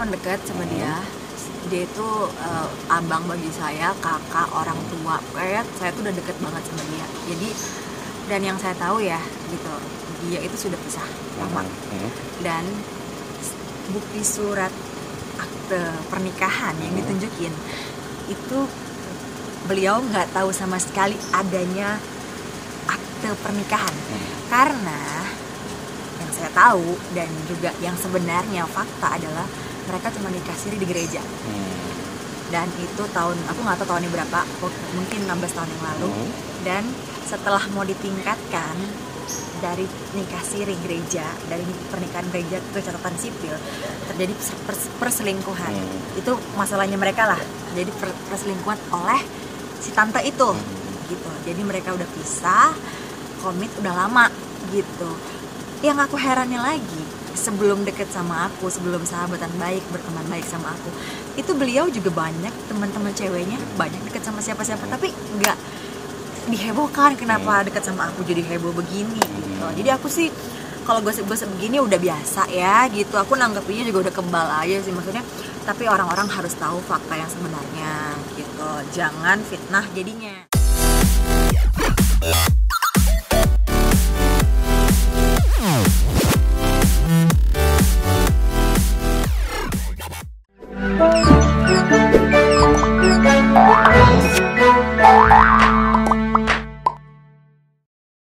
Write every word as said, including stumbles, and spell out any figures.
deket sama dia. Dia itu uh, abang bagi saya, kakak, orang tua. Kayak saya tuh udah deket banget sama dia. Jadi dan yang saya tahu ya gitu, dia itu sudah pisah lama. Dan bukti surat akte pernikahan yang ditunjukin itu beliau nggak tahu sama sekali adanya akte pernikahan. Karena yang saya tahu dan juga yang sebenarnya fakta adalah mereka cuma nikah siri di gereja. Hmm. Dan itu tahun, aku nggak tahu tahunnya berapa, mungkin enam belas tahun yang lalu. Hmm. Dan setelah mau ditingkatkan dari nikah siri gereja, dari pernikahan gereja ke catatan sipil, terjadi perselingkuhan. Hmm. Itu masalahnya mereka lah. Jadi perselingkuhan oleh si tante itu, hmm. gitu. Jadi mereka udah pisah, komit udah lama, gitu. Yang aku herannya lagi, sebelum deket sama aku, sebelum sahabatan baik, berteman baik sama aku, itu beliau juga banyak teman-teman ceweknya, banyak deket sama siapa-siapa, tapi nggak dihebohkan kenapa deket sama aku jadi heboh begini gitu. Jadi aku sih kalau gosip-gosip begini udah biasa ya gitu, aku nanggepinnya juga udah kebal aja sih maksudnya. Tapi orang-orang harus tahu fakta yang sebenarnya gitu, jangan fitnah jadinya.